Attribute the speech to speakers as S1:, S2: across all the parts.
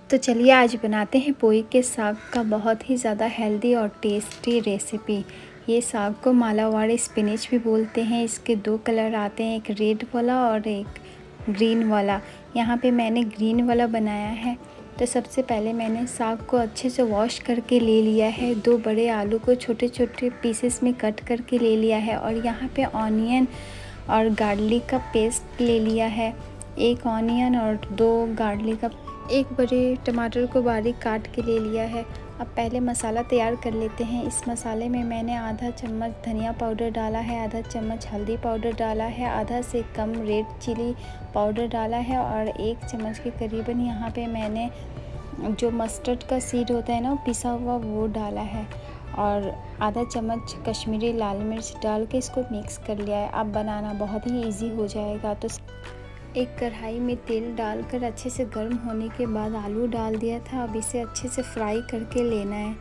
S1: तो चलिए आज बनाते हैं पोई के साग का बहुत ही ज़्यादा हेल्दी और टेस्टी रेसिपी। ये साग को मालावाड़ी स्पिनिच भी बोलते हैं। इसके दो कलर आते हैं, एक रेड वाला और एक ग्रीन वाला। यहाँ पे मैंने ग्रीन वाला बनाया है। तो सबसे पहले मैंने साग को अच्छे से वॉश करके ले लिया है। 2 बड़े आलू को छोटे छोटे पीसेस में कट करके ले लिया है और यहाँ पे ऑनियन और गार्लिक का पेस्ट ले लिया है। 1 ऑनियन और 2 गार्लिक का, 1 बड़े टमाटर को बारीक काट के ले लिया है। अब पहले मसाला तैयार कर लेते हैं। इस मसाले में मैंने आधा चम्मच धनिया पाउडर डाला है, आधा चम्मच हल्दी पाउडर डाला है, आधा से कम रेड चिली पाउडर डाला है और 1 चम्मच के करीबन यहाँ पे मैंने जो मस्टर्ड का सीड होता है ना, पिसा हुआ, वो डाला है और आधा चम्मच कश्मीरी लाल मिर्च डाल के इसको मिक्स कर लिया है। अब बनाना बहुत ही ईजी हो जाएगा। तो एक कढ़ाई में तेल डालकर अच्छे से गर्म होने के बाद आलू डाल दिया था। अब इसे अच्छे से फ्राई करके लेना है।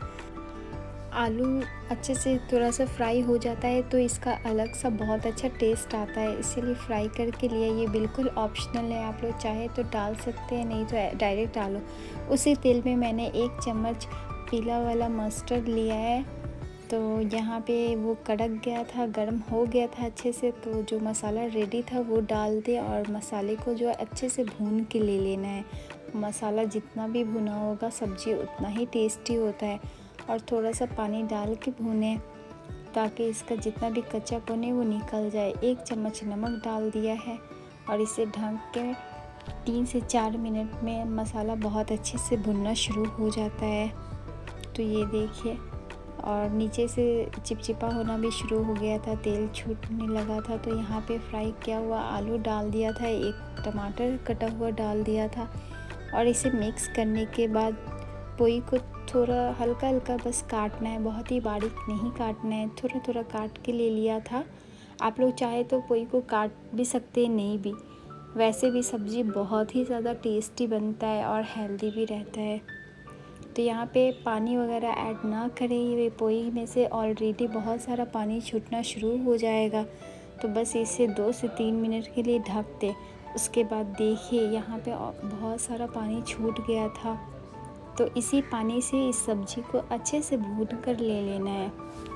S1: आलू अच्छे से थोड़ा सा फ्राई हो जाता है तो इसका अलग सा बहुत अच्छा टेस्ट आता है, इसीलिए फ्राई करके लिया। ये बिल्कुल ऑप्शनल है, आप लोग चाहे तो डाल सकते हैं, नहीं तो डायरेक्ट डालो। उसी तेल में मैंने 1 चम्मच पीला वाला मस्टर्ड लिया है। तो यहाँ पे वो कड़क गया था, गर्म हो गया था अच्छे से। तो जो मसाला रेडी था वो डाल दे और मसाले को जो अच्छे से भून के ले लेना है। मसाला जितना भी भुना होगा सब्ज़ी उतना ही टेस्टी होता है। और थोड़ा सा पानी डाल के भूनें ताकि इसका जितना भी कच्चापन है वो निकल जाए। 1 चम्मच नमक डाल दिया है और इसे ढक के 3 से 4 मिनट में मसाला बहुत अच्छे से भुनना शुरू हो जाता है। तो ये देखिए, और नीचे से चिपचिपा होना भी शुरू हो गया था, तेल छूटने लगा था। तो यहाँ पे फ्राई किया हुआ आलू डाल दिया था, 1 टमाटर कटा हुआ डाल दिया था और इसे मिक्स करने के बाद पोई को थोड़ा हल्का हल्का बस काटना है, बहुत ही बारीक नहीं काटना है, थोड़ा थोड़ा काट के ले लिया था। आप लोग चाहे तो पोई को काट भी सकते हैं, नहीं भी। वैसे भी सब्ज़ी बहुत ही ज़्यादा टेस्टी बनता है और हेल्दी भी रहता है। तो यहाँ पे पानी वगैरह ऐड ना करें, ये पोई में से ऑलरेडी बहुत सारा पानी छूटना शुरू हो जाएगा। तो बस इसे 2 से 3 मिनट के लिए ढक दें। उसके बाद देखिए यहाँ पे बहुत सारा पानी छूट गया था। तो इसी पानी से इस सब्ज़ी को अच्छे से भून कर ले लेना है।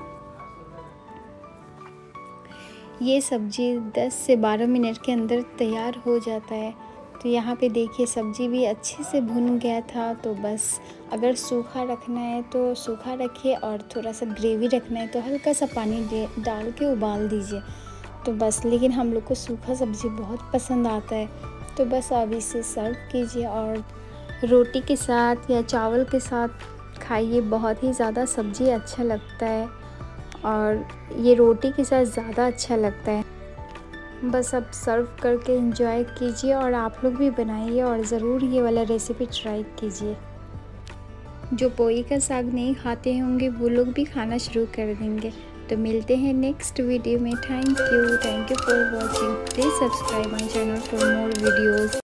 S1: ये सब्ज़ी 10 से 12 मिनट के अंदर तैयार हो जाता है। तो यहाँ पे देखिए सब्ज़ी भी अच्छे से भुन गया था। तो बस अगर सूखा रखना है तो सूखा रखिए और थोड़ा सा ग्रेवी रखना है तो हल्का सा पानी डाल के उबाल दीजिए। तो बस, लेकिन हम लोग को सूखा सब्ज़ी बहुत पसंद आता है। तो बस अब इसे सर्व कीजिए और रोटी के साथ या चावल के साथ खाइए। बहुत ही ज़्यादा सब्ज़ी अच्छा लगता है और ये रोटी के साथ ज़्यादा अच्छा लगता है। बस अब सर्व करके एंजॉय कीजिए और आप लोग भी बनाइए और ज़रूर ये वाला रेसिपी ट्राई कीजिए। जो पोई का साग नहीं खाते होंगे वो लोग भी खाना शुरू कर देंगे। तो मिलते हैं नेक्स्ट वीडियो में। Thank you for watching. Please subscribe my channel for more videos.